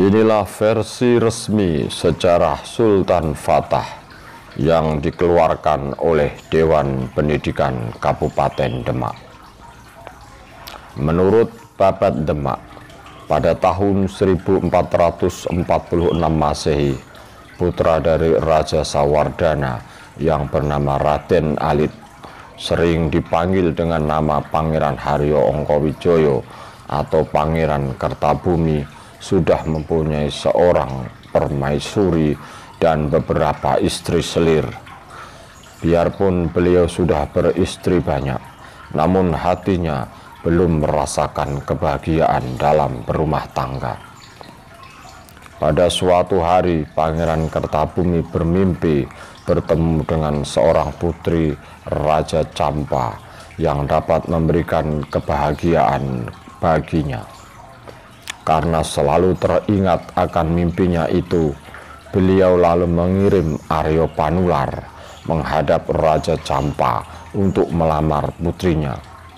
Inilah versi resmi sejarah Sultan Fatah yang dikeluarkan oleh Dewan Pendidikan Kabupaten Demak. Menurut Babat Demak, pada tahun 1446 Masehi, putra dari Raja Sawardana yang bernama Raden Alit, sering dipanggil dengan nama Pangeran Haryo Ongkowijoyo atau Pangeran Kertabumi, sudah mempunyai seorang permaisuri dan beberapa istri selir. Biarpun beliau sudah beristri banyak, namun hatinya belum merasakan kebahagiaan dalam berumah tangga. Pada suatu hari, Pangeran Kertabumi bermimpi bertemu dengan seorang putri Raja Campa yang dapat memberikan kebahagiaan baginya. Karena selalu teringat akan mimpinya itu, beliau lalu mengirim Aryo Panular menghadap Raja Campa untuk melamar putrinya.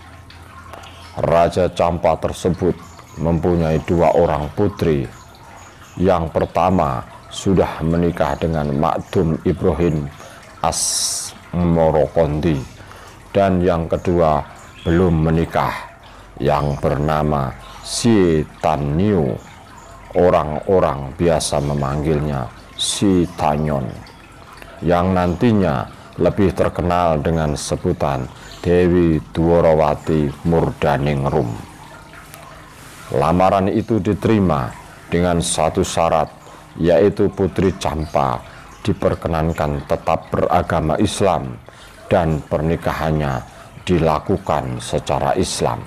Raja Campa tersebut mempunyai dua orang putri. Yang pertama sudah menikah dengan Makdum Ibrahim Asmorokondi, dan yang kedua belum menikah, yang bernama Si Tanyo. Orang-orang biasa memanggilnya Si Tanyon, yang nantinya lebih terkenal dengan sebutan Dewi Dwarawati Murdaningrum. Lamaran itu diterima dengan satu syarat, yaitu Putri Campa diperkenankan tetap beragama Islam dan pernikahannya dilakukan secara Islam.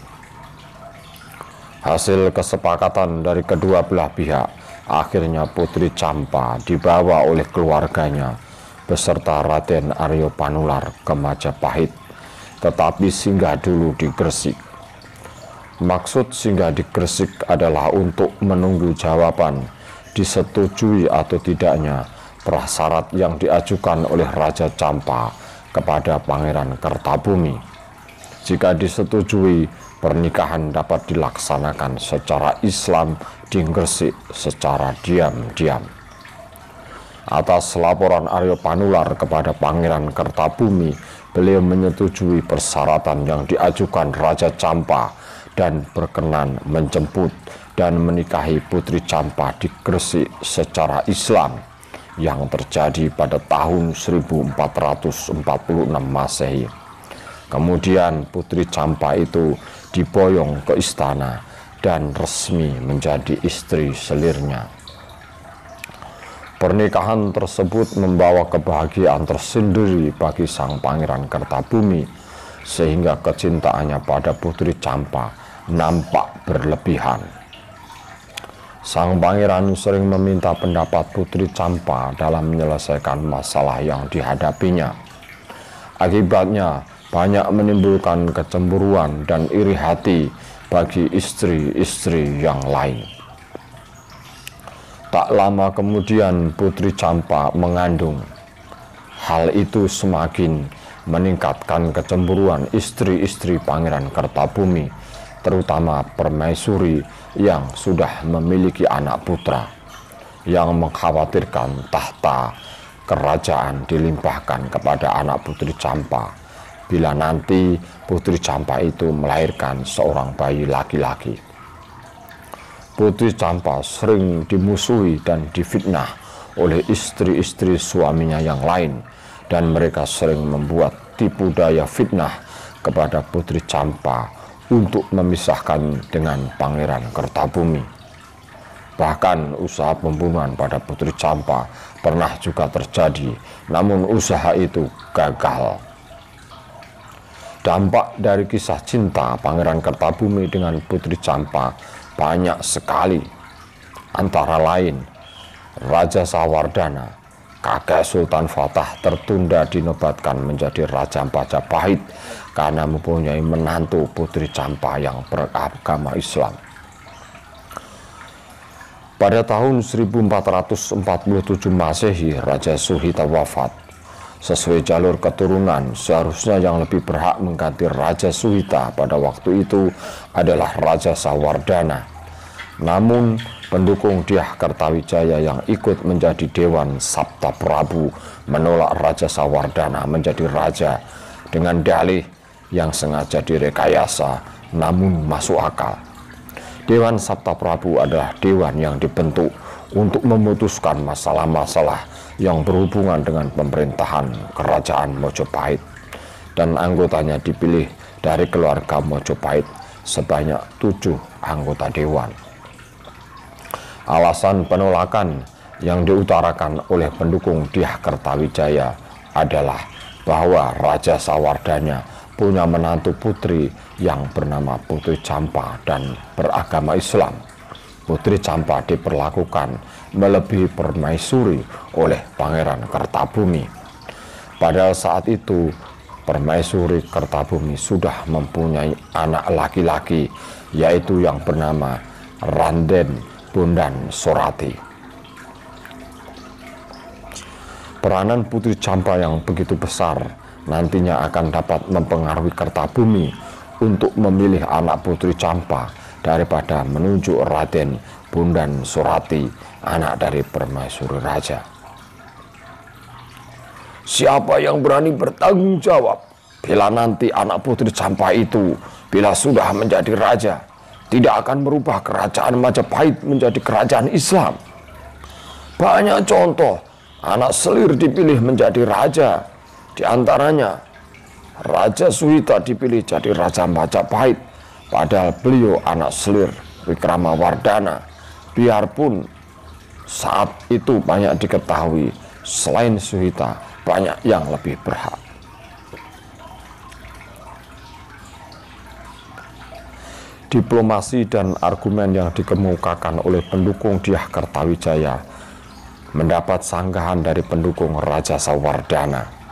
Hasil kesepakatan dari kedua belah pihak, akhirnya Putri Campa dibawa oleh keluarganya beserta Raden Aryo Panular ke Majapahit, tetapi singgah dulu di Gresik. Maksud singgah di Gresik adalah untuk menunggu jawaban disetujui atau tidaknya prasyarat yang diajukan oleh Raja Campa kepada Pangeran Kertabumi. Jika disetujui, pernikahan dapat dilaksanakan secara Islam di Gresik secara diam-diam. Atas laporan Aryo Panular kepada Pangeran Kertabumi, beliau menyetujui persyaratan yang diajukan Raja Campa dan berkenan menjemput dan menikahi Putri Campa di Gresik secara Islam yang terjadi pada tahun 1446 Masehi. Kemudian Putri Campa itu diboyong ke istana dan resmi menjadi istri selirnya. Pernikahan tersebut membawa kebahagiaan tersendiri bagi sang Pangeran Kertabumi, sehingga kecintaannya pada Putri Campa nampak berlebihan. Sang pangeran sering meminta pendapat Putri Campa dalam menyelesaikan masalah yang dihadapinya. Akibatnya banyak menimbulkan kecemburuan dan iri hati bagi istri-istri yang lain. Tak lama kemudian Putri Campa mengandung. Hal itu semakin meningkatkan kecemburuan istri-istri Pangeran Kertabumi, terutama permaisuri yang sudah memiliki anak putra, yang mengkhawatirkan tahta kerajaan dilimpahkan kepada anak Putri Campa bila nanti Putri Campa itu melahirkan seorang bayi laki-laki. Putri Campa sering dimusuhi dan difitnah oleh istri-istri suaminya yang lain, dan mereka sering membuat tipu daya fitnah kepada Putri Campa untuk memisahkan dengan Pangeran Kertabumi. Bahkan usaha pembunuhan pada Putri Campa pernah juga terjadi, namun usaha itu gagal. Dampak dari kisah cinta Pangeran Kertabumi dengan Putri Campa banyak sekali. Antara lain, Raja Sawardana, kakek Sultan Fatah, tertunda dinobatkan menjadi Raja Majapahit karena mempunyai menantu Putri Campa yang beragama Islam. Pada tahun 1447 Masehi, Raja Suhita wafat. Sesuai jalur keturunan, seharusnya yang lebih berhak mengganti Raja Suhita pada waktu itu adalah Raja Sawardana. Namun pendukung Dyah Kertawijaya yang ikut menjadi Dewan Sabtaprabu menolak Raja Sawardana menjadi raja dengan dalih yang sengaja direkayasa namun masuk akal. Dewan Sabtaprabu adalah dewan yang dibentuk untuk memutuskan masalah-masalah yang berhubungan dengan pemerintahan Kerajaan Mojopahit, dan anggotanya dipilih dari keluarga Mojopahit sebanyak 7 anggota dewan. Alasan penolakan yang diutarakan oleh pendukung Dyah Kertawijaya adalah bahwa Raja Sawardana punya menantu putri yang bernama Putri Campa dan beragama Islam. Putri Campa diperlakukan melebihi permaisuri oleh Pangeran Kertabumi. Padahal saat itu permaisuri Kertabumi sudah mempunyai anak laki-laki, yaitu yang bernama Raden Bondan Sorati. Peranan Putri Campa yang begitu besar nantinya akan dapat mempengaruhi Kertabumi untuk memilih anak Putri Campa daripada menunjuk Raden Bondan Sorati, anak dari permaisuri raja. Siapa yang berani bertanggung jawab bila nanti anak Putri Campa itu bila sudah menjadi raja tidak akan merubah kerajaan Majapahit menjadi kerajaan Islam? Banyak contoh anak selir dipilih menjadi raja, di antaranya Raja Suhita dipilih jadi Raja Majapahit, padahal beliau anak selir Wikramawardhana. Biarpun saat itu banyak diketahui selain Suhita banyak yang lebih berhak. Diplomasi dan argumen yang dikemukakan oleh pendukung Dyah Kertawijaya mendapat sanggahan dari pendukung Raja Sawardana.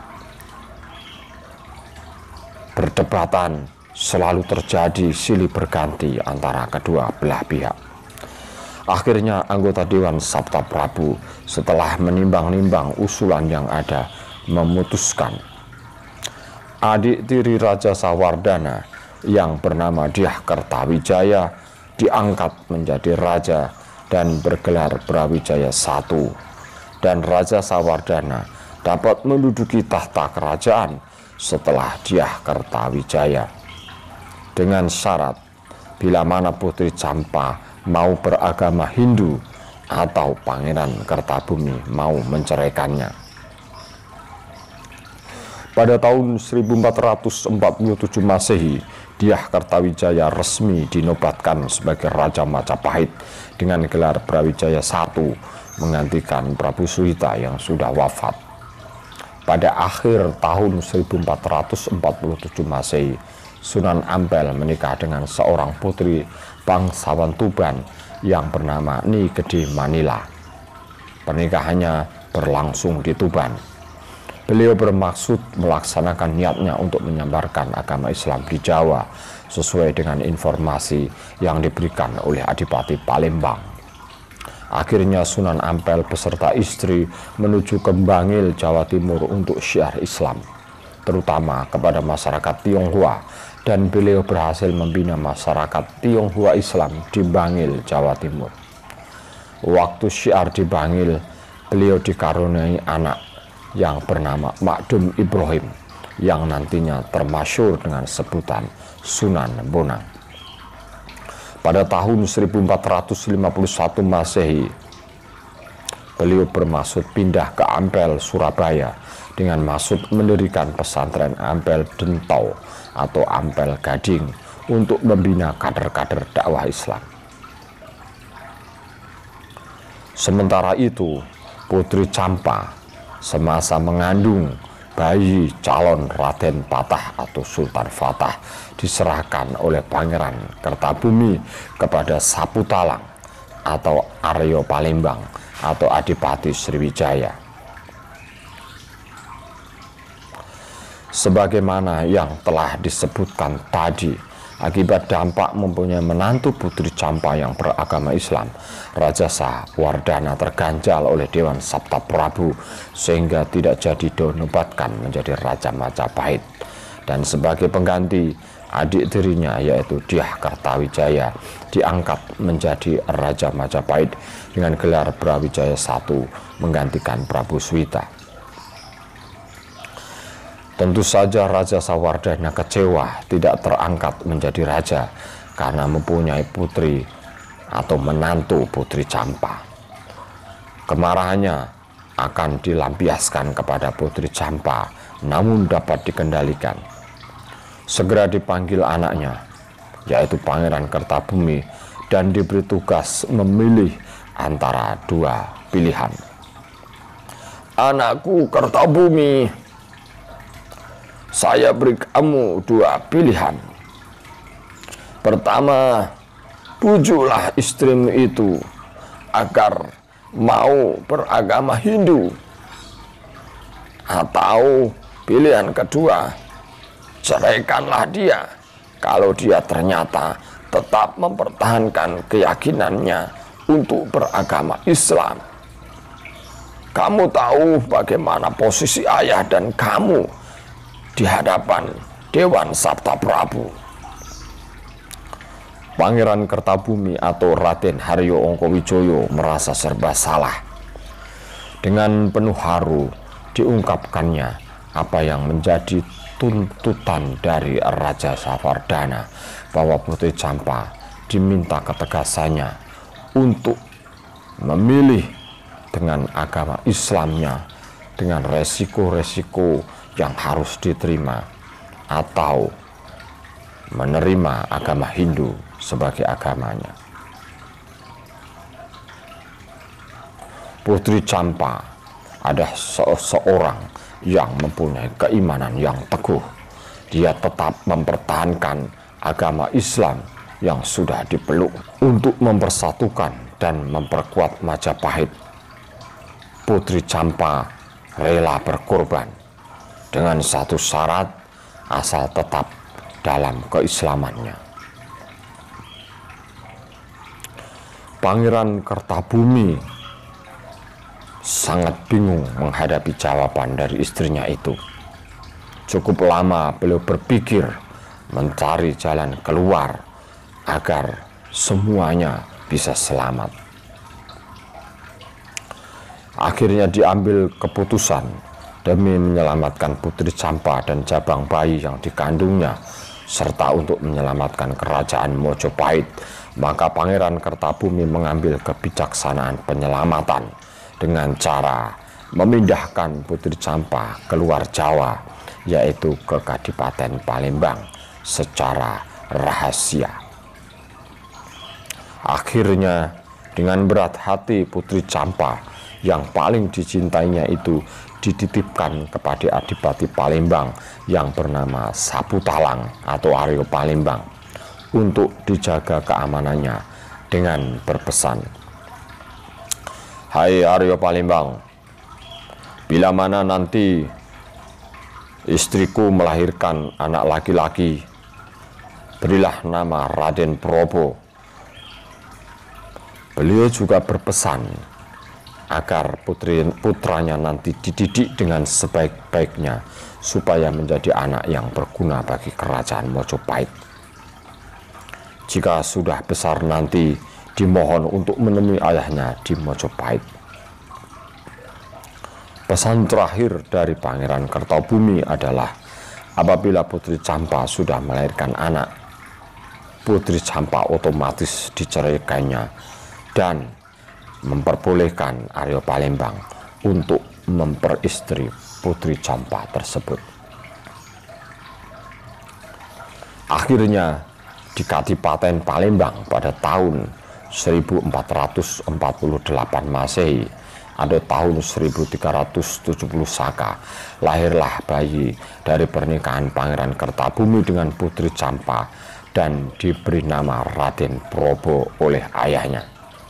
Perdebatan selalu terjadi silih berganti antara kedua belah pihak. Akhirnya anggota Dewan Sabtaprabu setelah menimbang-nimbang usulan yang ada memutuskan adik tiri Raja Sawardana yang bernama Dyah Kertawijaya diangkat menjadi raja dan bergelar Brawijaya I, dan Raja Sawardana dapat menduduki tahta kerajaan setelah Dyah Kertawijaya, dengan syarat bila mana Putri Campa mau beragama Hindu atau Pangeran Kertabumi mau menceraikannya. Pada tahun 1447 Masehi, Dyah Kertawijaya resmi dinobatkan sebagai Raja Majapahit dengan gelar Brawijaya I, menggantikan Prabu Suhita yang sudah wafat. Pada akhir tahun 1447 Masehi, Sunan Ampel menikah dengan seorang putri bangsawan Tuban yang bernama Nyi Gede Manila. Pernikahannya berlangsung di Tuban. Beliau bermaksud melaksanakan niatnya untuk menyebarkan agama Islam di Jawa sesuai dengan informasi yang diberikan oleh Adipati Palembang. Akhirnya Sunan Ampel beserta istri menuju ke Bangil, Jawa Timur untuk syiar Islam, terutama kepada masyarakat Tionghoa, dan beliau berhasil membina masyarakat Tionghoa Islam di Bangil, Jawa Timur. Waktu syiar di Bangil, beliau dikaruniai anak yang bernama Makdum Ibrahim, yang nantinya termasyhur dengan sebutan Sunan Bonang. Pada tahun 1451 Masehi, beliau bermaksud pindah ke Ampel, Surabaya, dengan maksud mendirikan pesantren Ampel Dentau atau Ampel Gading untuk membina kader-kader dakwah Islam. Sementara itu, Putri Campa semasa mengandung bayi calon Raden Patah atau Sultan Fatah diserahkan oleh Pangeran Kertabumi kepada Saputalang atau Aryo Palembang atau Adipati Sriwijaya. Sebagaimana yang telah disebutkan tadi, akibat dampak mempunyai menantu Putri Campa yang beragama Islam, Raja Sawardana terganjal oleh Dewan Sabtaprabu sehingga tidak jadi dinobatkan menjadi Raja Majapahit, dan sebagai pengganti adik tirinya yaitu Dyah Kertawijaya diangkat menjadi Raja Majapahit dengan gelar Brawijaya I menggantikan Prabu Suwita. Tentu saja Raja Sawardhana kecewa tidak terangkat menjadi raja karena mempunyai putri atau menantu Putri Campa. Kemarahannya akan dilampiaskan kepada Putri Campa, namun dapat dikendalikan. Segera dipanggil anaknya, yaitu Pangeran Kertabumi, dan diberi tugas memilih antara dua pilihan. "Anakku Kertabumi, saya beri kamu dua pilihan. Pertama, bujuklah istrimu itu agar mau beragama Hindu. Atau pilihan kedua, ceraikanlah dia kalau dia ternyata tetap mempertahankan keyakinannya untuk beragama Islam. Kamu tahu bagaimana posisi ayah dan kamu di hadapan Dewan Sabta Prabu." Pangeran Kertabumi atau Raden Haryo Ongkowijoyo merasa serba salah. Dengan penuh haru diungkapkannya apa yang menjadi tuntutan dari Raja Sawardhana, bahwa Putri Campa diminta ketegasannya untuk memilih dengan agama Islamnya dengan resiko-resiko yang harus diterima, atau menerima agama Hindu sebagai agamanya. Putri Campa adalah seorang yang mempunyai keimanan yang teguh. Dia tetap mempertahankan agama Islam yang sudah dipeluk. Untuk mempersatukan dan memperkuat Majapahit, Putri Campa rela berkorban dengan satu syarat, asal tetap dalam keislamannya. Pangeran Kertabumi sangat bingung menghadapi jawaban dari istrinya itu. Cukup lama beliau berpikir mencari jalan keluar agar semuanya bisa selamat. Akhirnya diambil keputusan demi menyelamatkan Putri Campa dan jabang bayi yang dikandungnya, serta untuk menyelamatkan kerajaan Mojopahit, maka Pangeran Kertabumi mengambil kebijaksanaan penyelamatan dengan cara memindahkan Putri Campa keluar Jawa, yaitu ke Kadipaten Palembang secara rahasia. Akhirnya dengan berat hati Putri Campa yang paling dicintainya itu dititipkan kepada Adipati Palembang yang bernama Saputalang atau Aryo Palembang untuk dijaga keamanannya dengan berpesan, "Hai Aryo Palembang, bila mana nanti istriku melahirkan anak laki-laki, berilah nama Raden Probo." Beliau juga berpesan agar putranya nanti dididik dengan sebaik-baiknya supaya menjadi anak yang berguna bagi kerajaan Mojopahit. Jika sudah besar nanti dimohon untuk menemui ayahnya di Mojopahit. Pesan terakhir dari Pangeran Kertabumi adalah apabila Putri Campa sudah melahirkan anak, Putri Campa otomatis diceraikannya dan memperbolehkan Aryo Palembang untuk memperistri Putri Campa tersebut. Akhirnya di Kadipaten Palembang pada tahun 1448 Masehi atau tahun 1370 Saka, lahirlah bayi dari pernikahan Pangeran Kertabumi dengan Putri Campa dan diberi nama Raden Probo oleh ayahnya.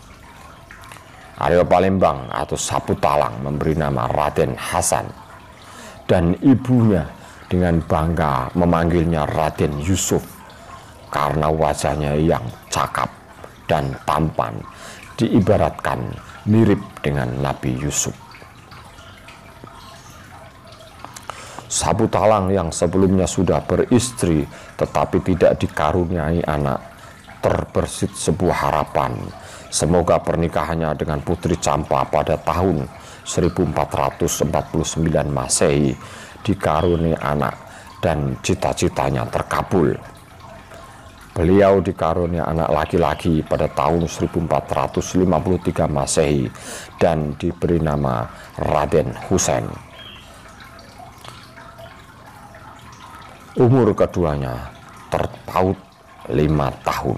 Aryo Palembang atau Saputalang memberi nama Raden Hasan, dan ibunya dengan bangga memanggilnya Raden Yusuf karena wajahnya yang cakap dan tampan, diibaratkan mirip dengan Nabi Yusuf. Sapu Talang yang sebelumnya sudah beristri tetapi tidak dikaruniai anak, terbersit sebuah harapan. Semoga pernikahannya dengan Putri Campa pada tahun 1449 Masehi dikaruniai anak dan cita-citanya terkabul. Beliau dikaruniai anak laki-laki pada tahun 1453 Masehi dan diberi nama Raden Husein. Umur keduanya terpaut 5 tahun.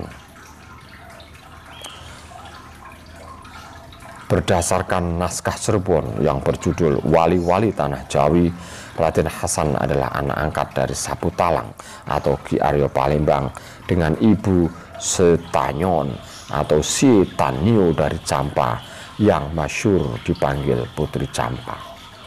Berdasarkan naskah Cirebon yang berjudul Wali-Wali Tanah Jawi, Raden Hasan adalah anak angkat dari Sapu Talang atau Ki Aryo Palembang dengan ibu Setanyon atau Si Tanio dari Campa yang masyhur dipanggil Putri Campa.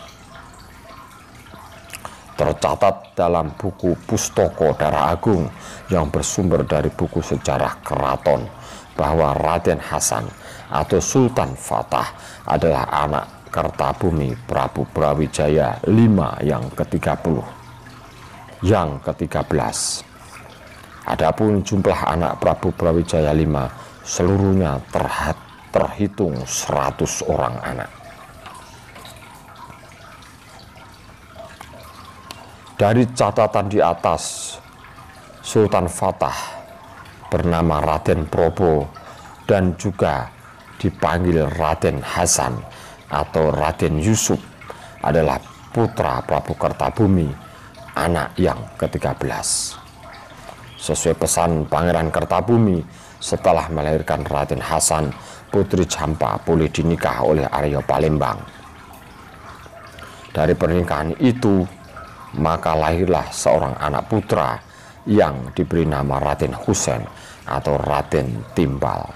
Tercatat dalam buku Pustaka Dara Agung yang bersumber dari buku sejarah keraton bahwa Raden Hasan atau Sultan Fatah adalah anak Kertabumi Prabu Brawijaya V yang ke-30. Yang ke-13. Adapun jumlah anak Prabu Brawijaya V seluruhnya terhitung 100 orang anak. Dari catatan di atas, Sultan Fatah bernama Raden Probo dan juga dipanggil Raden Hasan atau Raden Yusuf adalah putra Prabu Kertabumi, anak yang ke-13. Sesuai pesan Pangeran Kertabumi, setelah melahirkan Raden Hasan, Putri Campa boleh dinikah oleh Aryo Palembang. Dari pernikahan itu, maka lahirlah seorang anak putra yang diberi nama Raden Husein atau Raden Timbal.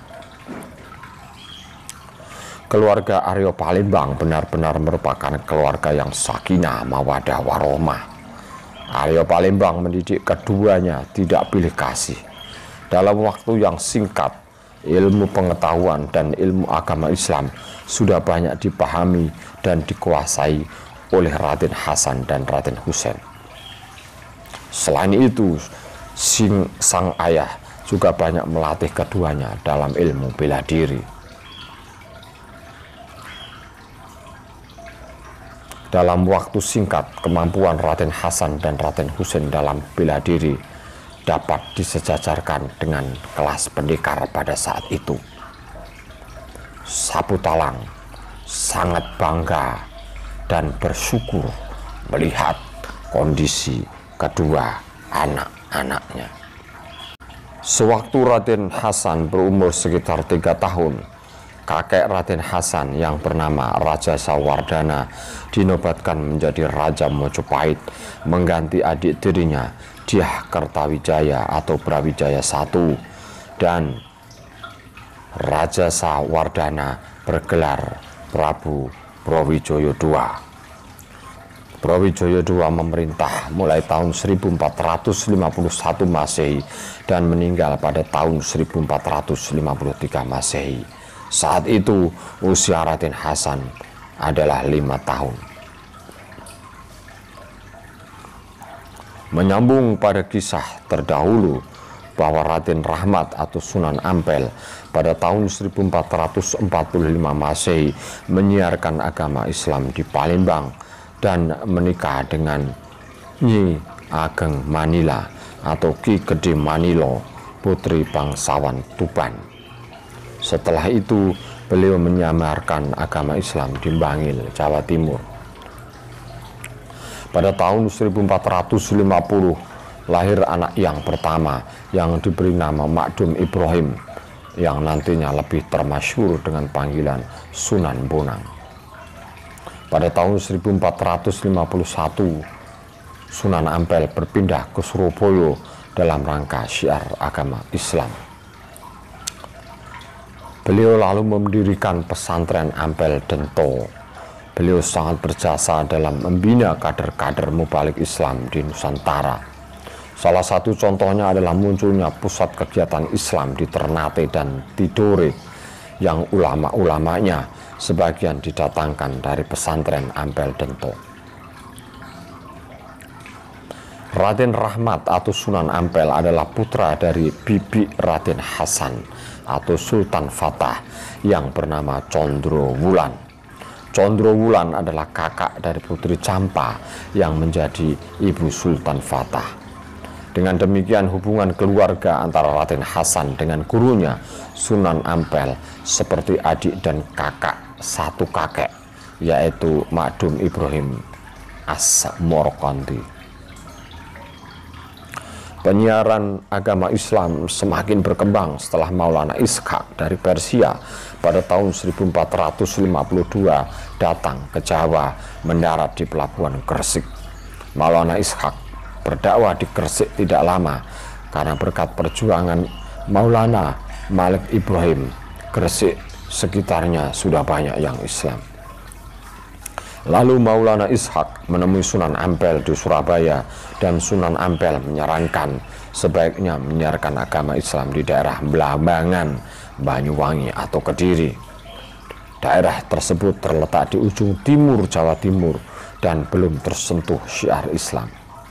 Keluarga Aryo Palembang benar-benar merupakan keluarga yang sakinah mawadah warohmah. Aryo Palembang mendidik keduanya tidak pilih kasih. Dalam waktu yang singkat, ilmu pengetahuan dan ilmu agama Islam sudah banyak dipahami dan dikuasai oleh Raden Hasan dan Raden Husein. Selain itu, sang ayah juga banyak melatih keduanya dalam ilmu bela diri. Dalam waktu singkat, kemampuan Raden Hasan dan Raden Husein dalam bela diri dapat disejajarkan dengan kelas pendekar pada saat itu. Sapu Talang sangat bangga dan bersyukur melihat kondisi kedua anak-anaknya. Sewaktu Raden Hasan berumur sekitar 3 tahun, kakek Raden Hasan yang bernama Raja Sawardana dinobatkan menjadi Raja Mojopahit mengganti adik tirinya Dyah Kertawijaya atau Brawijaya I, dan Raja Sawardana bergelar Prabu Brawijaya II. Brawijaya II memerintah mulai tahun 1451 Masehi dan meninggal pada tahun 1453 Masehi. Saat itu usia Raden Hasan adalah 5 tahun. Menyambung pada kisah terdahulu bahwa Raden Rahmat atau Sunan Ampel pada tahun 1445 Masehi menyiarkan agama Islam di Palembang dan menikah dengan Nyi Ageng Manila atau Ki Gede Manilo, putri bangsawan Tuban. Setelah itu, beliau menyamarkan agama Islam di Bangil, Jawa Timur. Pada tahun 1450, lahir anak yang pertama yang diberi nama Makdum Ibrahim, yang nantinya lebih termasyhur dengan panggilan Sunan Bonang. Pada tahun 1451, Sunan Ampel berpindah ke Surabaya dalam rangka syiar agama Islam. Beliau lalu mendirikan pesantren Ampel Dento. Beliau sangat berjasa dalam membina kader-kader mubalik Islam di Nusantara. Salah satu contohnya adalah munculnya pusat kegiatan Islam di Ternate dan Tidore, yang ulama-ulamanya sebagian didatangkan dari pesantren Ampel Dento. Raden Rahmat atau Sunan Ampel adalah putra dari bibi Raden Hasan atau Sultan Fatah yang bernama Condro Wulan. Condro Wulan adalah kakak dari Putri Campa yang menjadi ibu Sultan Fatah. Dengan demikian hubungan keluarga antara Raden Hasan dengan gurunya Sunan Ampel seperti adik dan kakak satu kakek, yaitu Makdum Ibrahim As-Morkonti. Penyiaran agama Islam semakin berkembang setelah Maulana Ishaq dari Persia pada tahun 1452 datang ke Jawa mendarat di pelabuhan Gresik. Maulana Ishaq berdakwah di Gresik tidak lama karena berkat perjuangan Maulana Malik Ibrahim, Gresik sekitarnya sudah banyak yang Islam. Lalu Maulana Ishaq menemui Sunan Ampel di Surabaya dan Sunan Ampel menyarankan sebaiknya menyiarkan agama Islam di daerah Blambangan, Banyuwangi atau Kediri. Daerah tersebut terletak di ujung timur Jawa Timur dan belum tersentuh syiar Islam.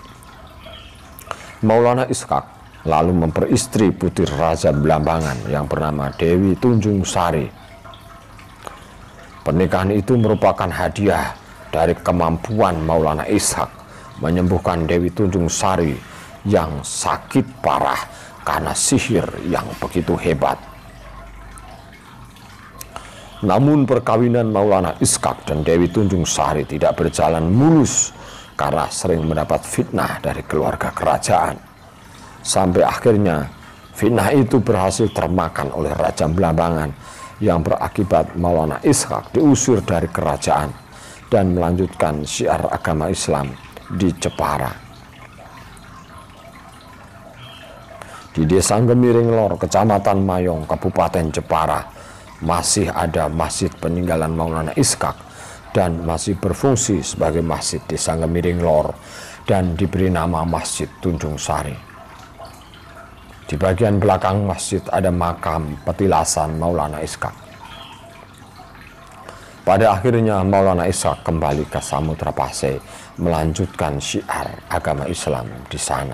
Maulana Ishaq lalu memperistri putri Raja Blambangan yang bernama Dewi Tunjung Sari. Pernikahan itu merupakan hadiah dari kemampuan Maulana Ishaq menyembuhkan Dewi Tunjung Sari yang sakit parah karena sihir yang begitu hebat. Namun perkawinan Maulana Ishaq dan Dewi Tunjung Sari tidak berjalan mulus karena sering mendapat fitnah dari keluarga kerajaan. Sampai akhirnya fitnah itu berhasil termakan oleh Raja Blambangan yang berakibat Maulana Ishaq diusir dari kerajaan dan melanjutkan syiar agama Islam di Jepara. Di Desa Gemiring Lor, Kecamatan Mayong, Kabupaten Jepara, masih ada masjid peninggalan Maulana Ishaq dan masih berfungsi sebagai masjid Desa Gemiring Lor dan diberi nama Masjid Tunjung Sari. Di bagian belakang masjid ada makam petilasan Maulana Ishaq. Pada akhirnya Maulana Ishaq kembali ke Samudra Pasai melanjutkan syiar agama Islam di sana.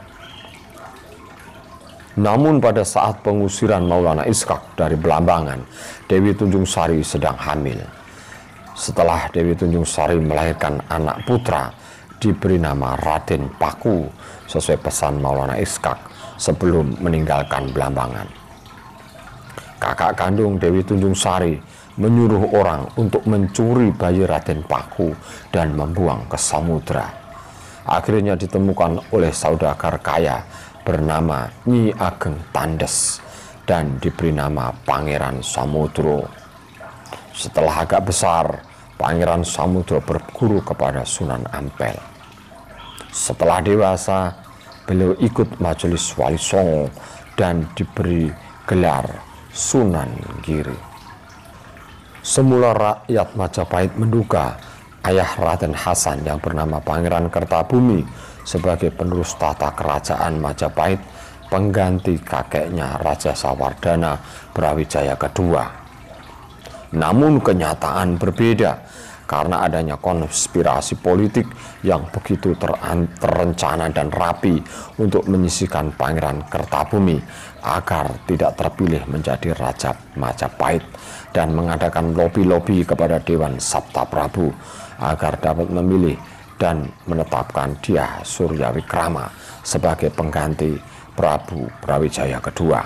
Namun pada saat pengusiran Maulana Ishaq dari Blambangan, Dewi Tunjung Sari sedang hamil. Setelah Dewi Tunjung Sari melahirkan anak putra, diberi nama Raden Paku sesuai pesan Maulana Ishaq sebelum meninggalkan Blambangan. Kakak kandung Dewi Tunjung Sari menyuruh orang untuk mencuri bayi Raden Paku dan membuang ke samudra. Akhirnya ditemukan oleh saudagar kaya bernama Nyi Ageng Tandes dan diberi nama Pangeran Samudro. Setelah agak besar, Pangeran Samudro berguru kepada Sunan Ampel. Setelah dewasa, beliau ikut majelis Wali Songo dan diberi gelar Sunan Giri. Semula rakyat Majapahit menduga ayah Raden Hasan yang bernama Pangeran Kertabumi sebagai penerus tata kerajaan Majapahit, pengganti kakeknya Raja Sawardana Brawijaya kedua. Namun kenyataan berbeda karena adanya konspirasi politik yang begitu terencana dan rapi untuk menyisihkan Pangeran Kertabumi agar tidak terpilih menjadi Raja Majapahit dan mengadakan lobi-lobi kepada Dewan Sabta Prabu agar dapat memilih dan menetapkan Dyah Suryawikrama sebagai pengganti Prabu Brawijaya kedua.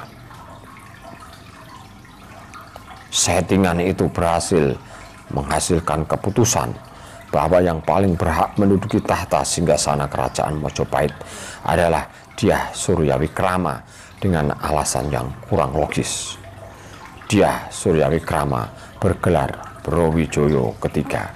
Settingan itu berhasil menghasilkan keputusan bahwa yang paling berhak menduduki tahta singgasana kerajaan Majapahit adalah Dyah Suryawikrama dengan alasan yang kurang logis. Dyah Suryawikrama bergelar Brawijaya ketiga.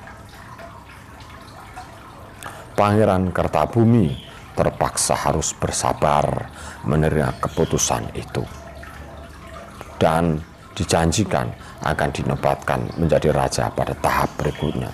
Pangeran Kertabumi terpaksa harus bersabar menerima keputusan itu dan dijanjikan akan dinobatkan menjadi raja pada tahap berikutnya.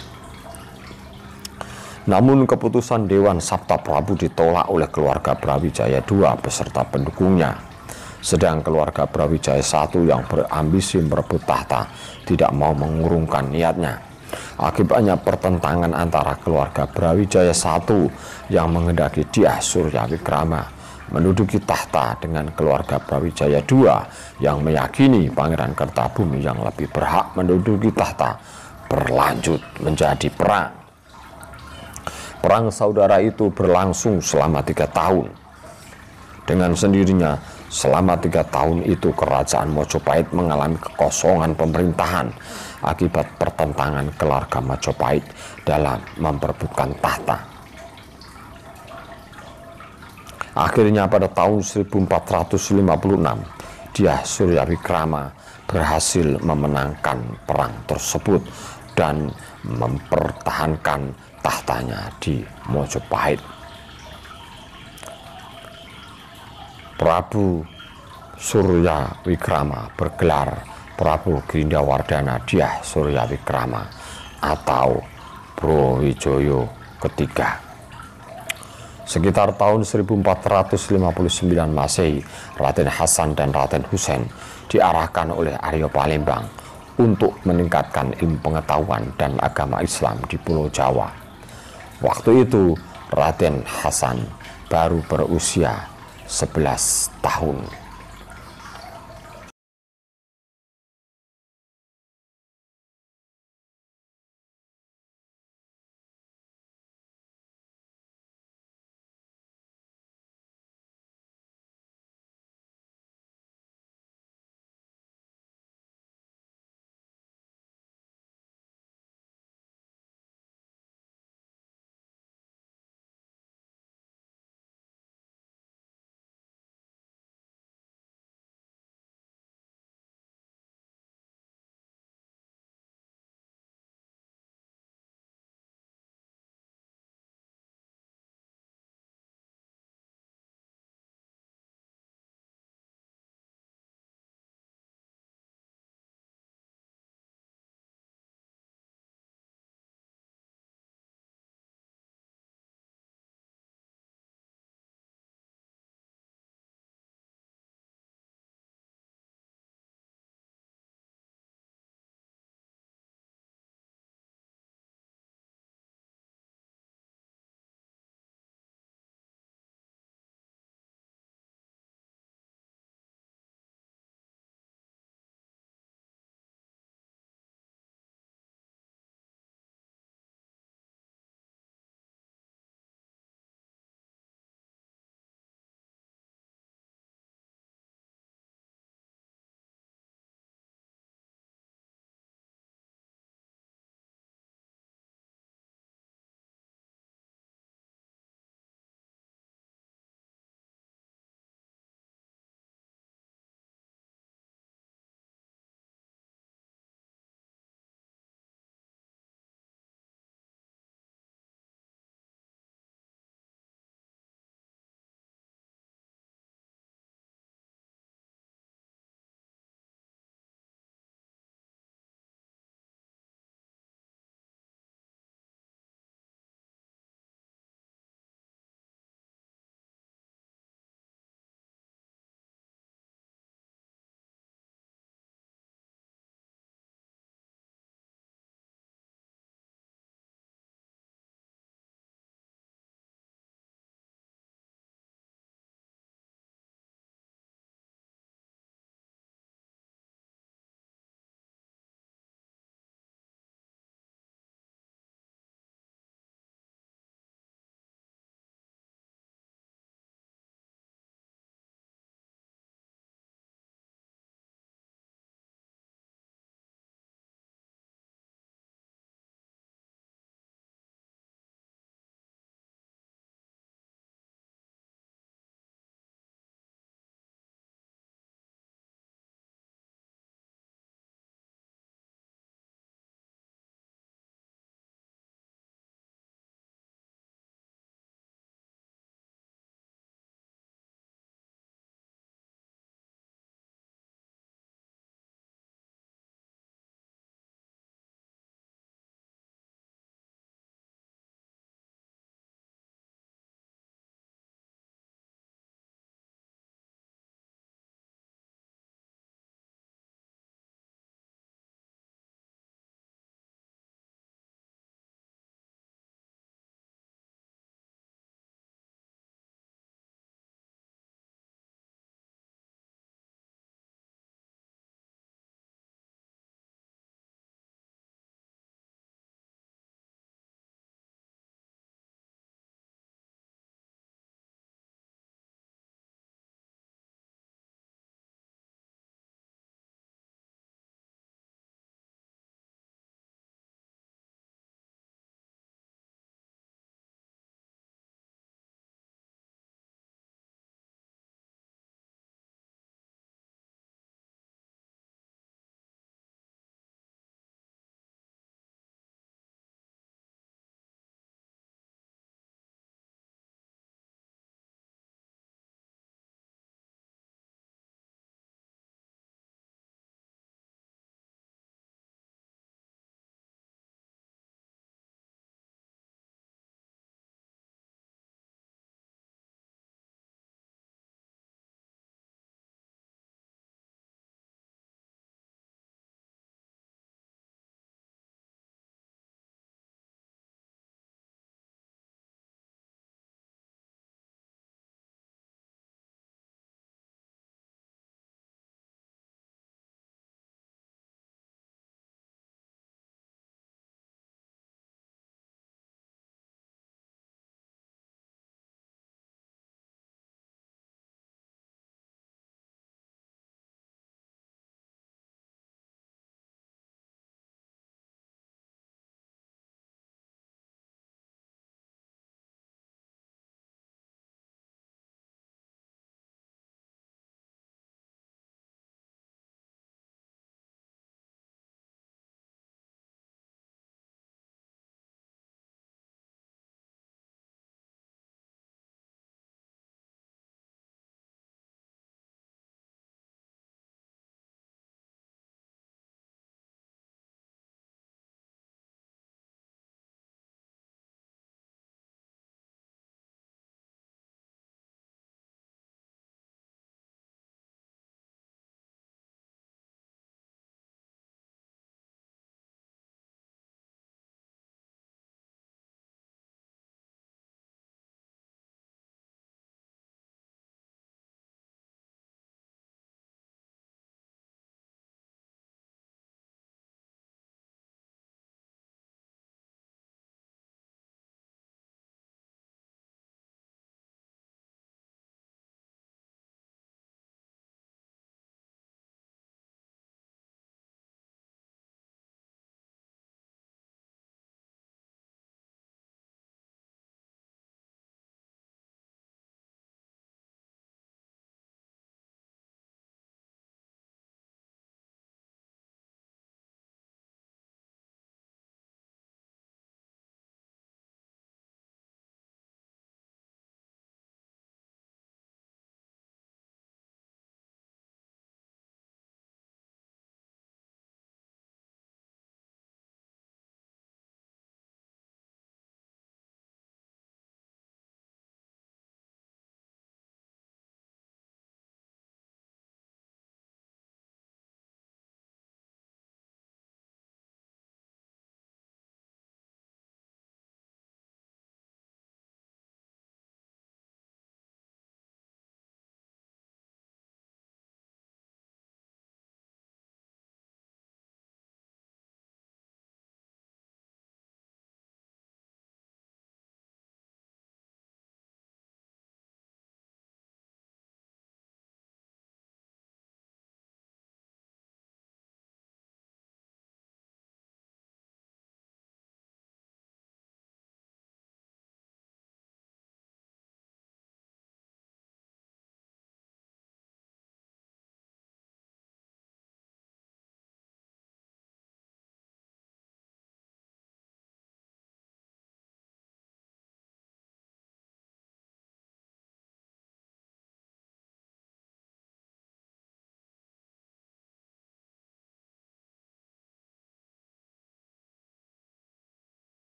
Namun keputusan Dewan Sabta Prabu ditolak oleh keluarga Brawijaya II beserta pendukungnya. Sedang keluarga Brawijaya I yang berambisi merebut tahta tidak mau mengurungkan niatnya. Akibatnya pertentangan antara keluarga Brawijaya I yang mengendaki Dyah Surya Wikrama menduduki tahta dengan keluarga Brawijaya II yang meyakini Pangeran Kertabumi yang lebih berhak menduduki tahta berlanjut menjadi perang. Perang saudara itu berlangsung selama 3 tahun. Dengan sendirinya, selama 3 tahun itu kerajaan Mojopahit mengalami kekosongan pemerintahan akibat pertentangan keluarga Majapahit dalam memperebutkan tahta. Akhirnya pada tahun 1456, Dyah Surya Wikrama berhasil memenangkan perang tersebut dan mempertahankan tahtanya di Mojopahit. Prabu Surya Wikrama bergelar Prabu Grindawardana Dyah Surya Wikrama atau Brawijaya ketiga. Sekitar tahun 1459 Masehi, Raden Hasan dan Raden Husein diarahkan oleh Arya Palembang untuk meningkatkan ilmu pengetahuan dan agama Islam di Pulau Jawa. Waktu itu Raden Hasan baru berusia 11 tahun.